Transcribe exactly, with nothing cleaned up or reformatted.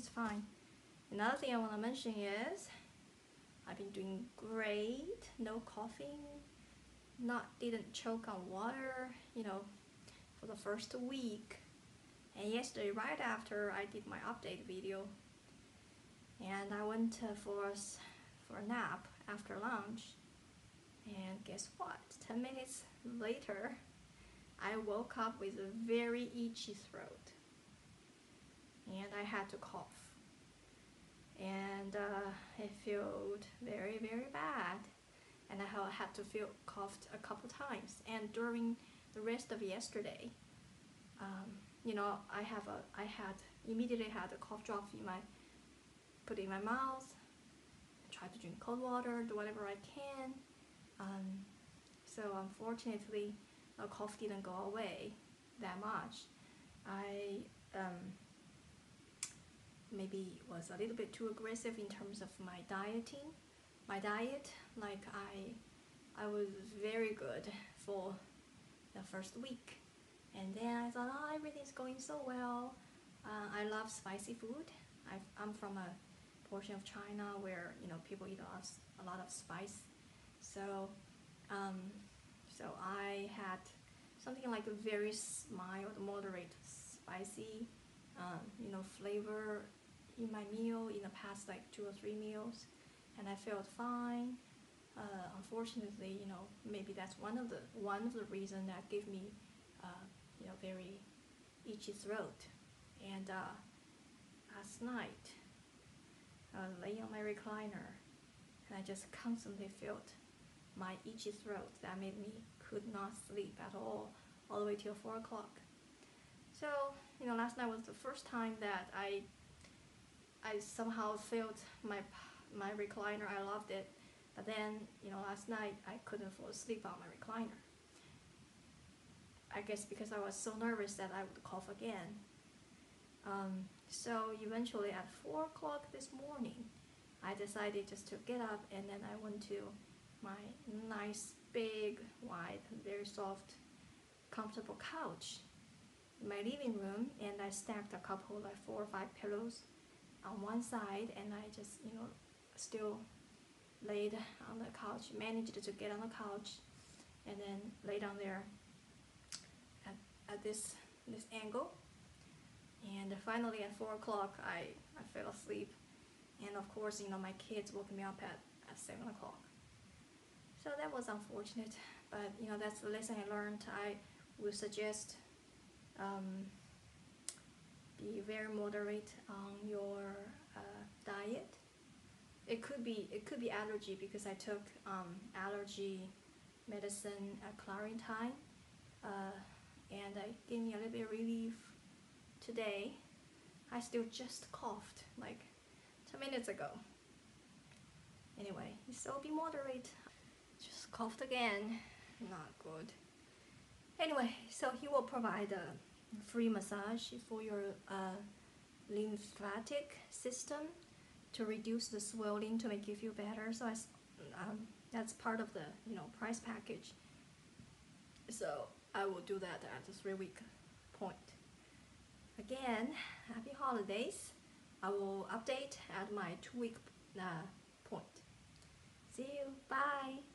it's fine. Another thing I want to mention is I've been doing great. No coughing, not didn't choke on water, you know, for the first week. And yesterday, right after I did my update video, and I went uh, for a, for a nap after lunch. And guess what? ten minutes later, I woke up with a very itchy throat. And I had to cough. And uh, it felt very, very bad. And I had to feel coughed a couple times. And during the rest of yesterday, um, you know, I have a, I had immediately had a cough drop in my, put it in my mouth, try to drink cold water, do whatever I can. Um, so unfortunately, the cough didn't go away that much. I um, maybe was a little bit too aggressive in terms of my dieting. My diet, like I, I was very good for the first week, and then I thought, oh, everything's going so well. Uh, I love spicy food. I've, I'm from a portion of China where you know people eat a lot of, a lot of spice. So, um, so I had something like a very mild, moderate, spicy, um, you know, flavor in my meal in the past like two or three meals, and I felt fine. Uh, unfortunately, you know, maybe that's one of the one of the reasons that gave me, uh, you know, very itchy throat. And uh, last night, I was laying on my recliner, and I just constantly felt my itchy throat that made me could not sleep at all, all the way till four o'clock. So, you know, last night was the first time that I, I somehow felt my, my recliner. I loved it, but then, you know, last night I couldn't fall asleep on my recliner. I guess because I was so nervous that I would cough again. Um, so eventually at four o'clock this morning, I decided just to get up, and then I went to my nice, big, wide, very soft, comfortable couch in my living room, and I stacked a couple, like four or five pillows on one side, and I just, you know, still laid on the couch, managed to get on the couch, and then lay down there at, at this, this angle. And finally at four o'clock, I, I fell asleep. And of course, you know, my kids woke me up at, at seven o'clock. So that was unfortunate, but you know, that's the lesson I learned. I would suggest um, be very moderate on your uh, diet. It could be it could be allergy, because I took um, allergy medicine at Clarentine, uh, and it gave me a little bit of relief today. I still just coughed like two minutes ago. Anyway, so be moderate. Just coughed again, not good. Anyway, so he will provide a free massage for your uh, lymphatic system to reduce the swelling, to make you feel better. So I, um, that's part of the you know price package. So I will do that at the three week point. Again, happy holidays. I will update at my two week uh, point. See you. Bye.